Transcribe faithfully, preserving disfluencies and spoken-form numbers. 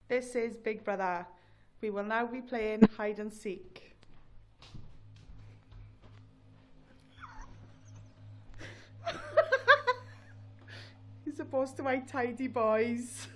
This is Big Brother. We will now be playing hide and seek. You're supposed to write tidy boys.